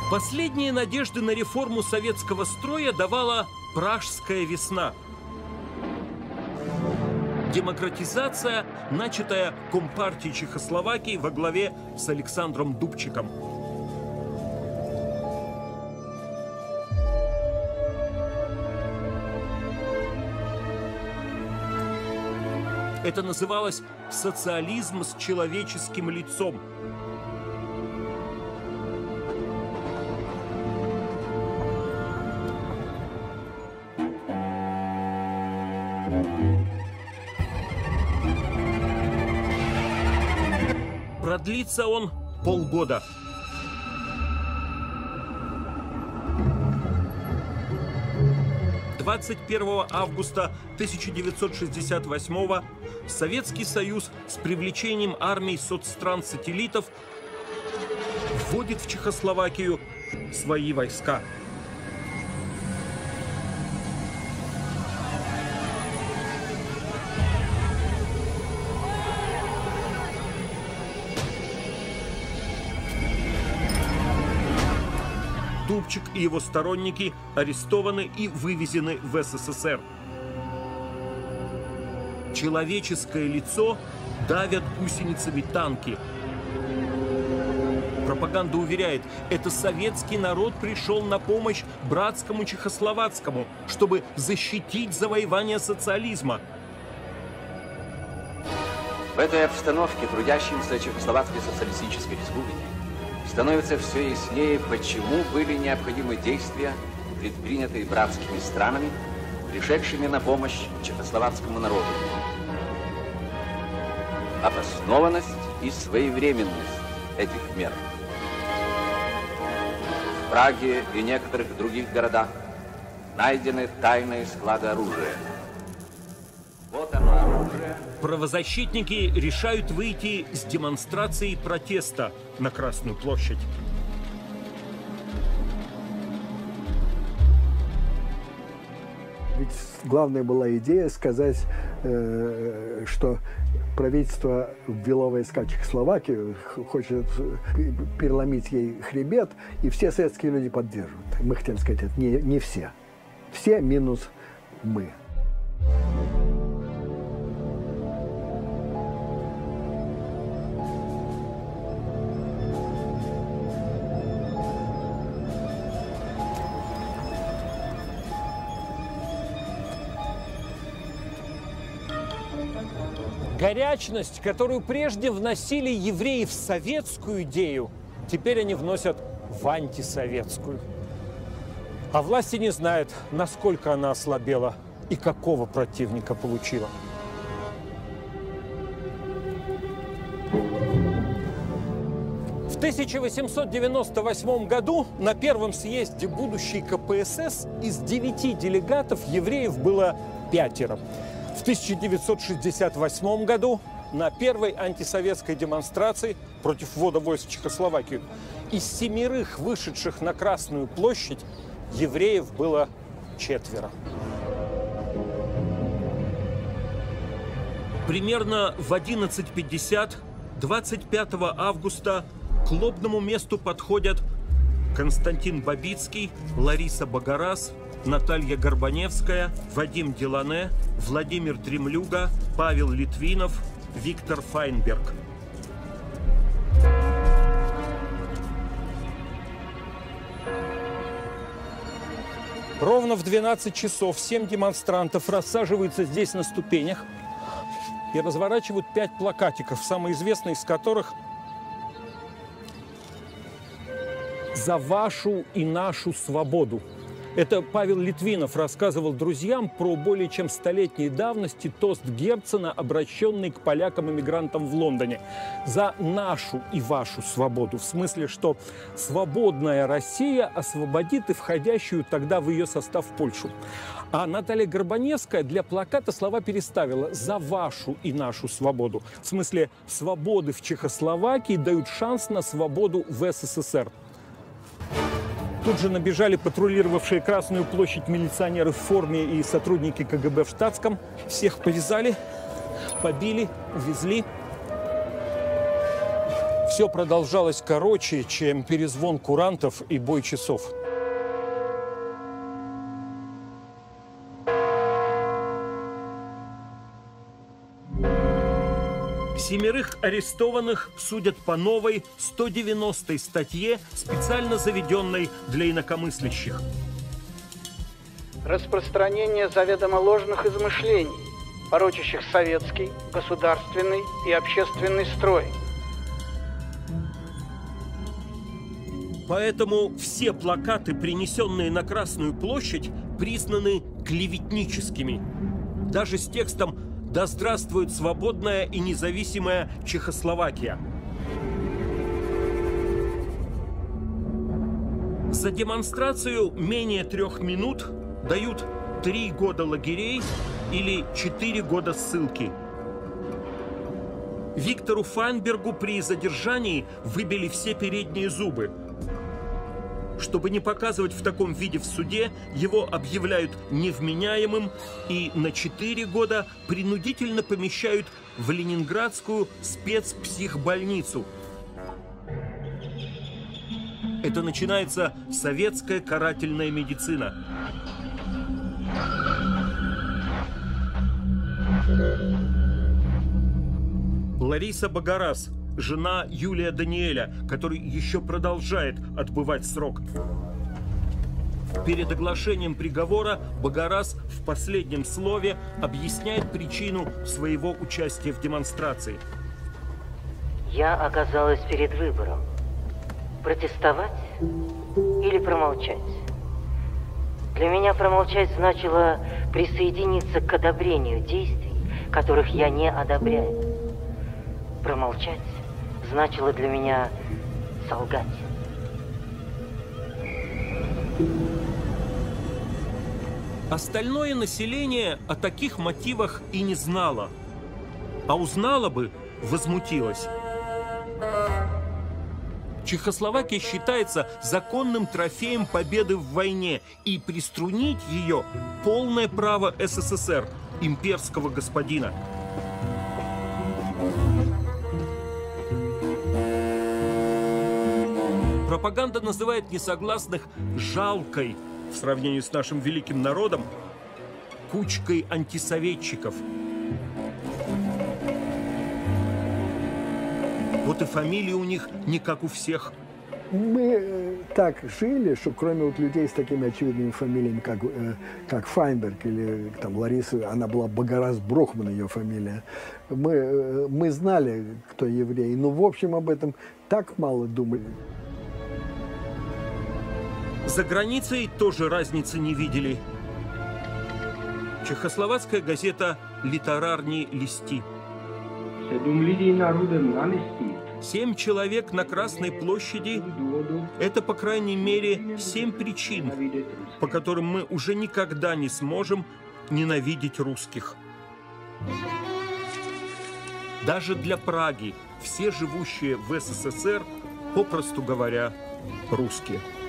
Последние надежды на реформу советского строя давала Пражская весна. Демократизация, начатая Компартией Чехословакии во главе с Александром Дубчиком. Это называлось социализм с человеческим лицом. Продлится он полгода. «21 августа 1968 Советский Союз с привлечением армий соцстран-сателлитов вводит в Чехословакию свои войска. Дубчик и его сторонники арестованы и вывезены в СССР. Человеческое лицо давят гусеницами танки. Пропаганда уверяет, это советский народ пришел на помощь братскому чехословацкому, чтобы защитить завоевание социализма. В этой обстановке трудящимся Чехословацкой социалистической республики становится все яснее, почему были необходимы действия, предпринятые братскими странами, пришедшими на помощь чехословацкому народу. Обоснованность и своевременность этих мер. В Праге и некоторых других городах найдены тайные склады оружия. Вот оно оружие. Правозащитники решают выйти с демонстрацией протеста на Красную площадь. Ведь главная была идея сказать, что правительство ввело войска в Чехословакию, хочет переломить ей хребет, и все советские люди поддерживают. Мы хотим сказать, это не все. Все минус мы. Горячность, которую прежде вносили евреи в советскую идею, теперь они вносят в антисоветскую. А власти не знают, насколько она ослабела и какого противника получила. В 1898 году на первом съезде будущей КПСС из 9 делегатов евреев было 5. В 1968 году на первой антисоветской демонстрации против ввода войск в Чехословакию из 7 вышедших на Красную площадь евреев было 4. Примерно в 11:50 25 августа к лобному месту подходят Константин Бабицкий, Лариса Богораз, Наталья Горбаневская, Вадим Делане, Владимир Дремлюга, Павел Литвинов, Виктор Файнберг. Ровно в 12 часов 7 демонстрантов рассаживаются здесь на ступенях и разворачивают 5 плакатиков, самый известный из которых «За вашу и нашу свободу». Это Павел Литвинов рассказывал друзьям про более чем столетней давности тост Герцена, обращенный к полякам-эмигрантам в Лондоне. «За нашу и вашу свободу». В смысле, что свободная Россия освободит и входящую тогда в ее состав Польшу. А Наталья Горбаневская для плаката слова переставила «За вашу и нашу свободу». В смысле, свободы в Чехословакии дают шанс на свободу в СССР. Тут же набежали патрулировавшие Красную площадь милиционеры в форме и сотрудники КГБ в штатском. Всех повязали, побили, увезли. Все продолжалось короче, чем перезвон курантов и бой часов. Семерых арестованных судят по новой 190-й статье, специально заведенной для инакомыслящих. Распространение заведомо ложных измышлений, порочащих советский, государственный и общественный строй. Поэтому все плакаты, принесенные на Красную площадь, признаны клеветническими. Даже с текстом «Да здравствует свободная и независимая Чехословакия». За демонстрацию менее 3 минут дают 3 года лагерей или 4 года ссылки. Виктору Файнбергу при задержании выбили все передние зубы. Чтобы не показывать в таком виде в суде, его объявляют невменяемым и на 4 года принудительно помещают в Ленинградскую спецпсихбольницу. Это начинается советская карательная медицина. Лариса Богораз, жена Юлия Даниэля, который еще продолжает отбывать срок. Перед оглашением приговора Богораз в последнем слове объясняет причину своего участия в демонстрации. Я оказалась перед выбором: протестовать или промолчать. Для меня промолчать значило присоединиться к одобрению действий, которых я не одобряю. Промолчать значило для меня солгать. Остальное население о таких мотивах и не знало. А узнало бы, возмутилось. Чехословакия считается законным трофеем победы в войне, и приструнить ее – полное право СССР, имперского господина. Пропаганда называет несогласных жалкой, в сравнении с нашим великим народом, кучкой антисоветчиков. Вот и фамилии у них не как у всех. Мы так жили, что кроме вот людей с такими очевидными фамилиями, как Файнберг или там Лариса, она была Богораз Брухман, ее фамилия, мы знали, кто еврей, но в общем об этом так мало думали. За границей тоже разницы не видели. Чехословацкая газета «Литерарни листи». 7 человек на Красной площади – это, по крайней мере, 7 причин, по которым мы уже никогда не сможем ненавидеть русских. Даже для Праги все живущие в СССР, попросту говоря, русские.